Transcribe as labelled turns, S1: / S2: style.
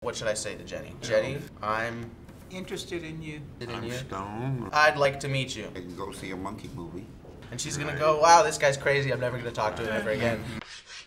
S1: What should I say to Jenny? Jenny, I'm
S2: interested in you.
S3: I'm stoned.
S1: I'd like to meet you.
S3: I can go see a monkey movie.
S1: And she's gonna go, wow, this guy's crazy. I'm never gonna talk to him ever again.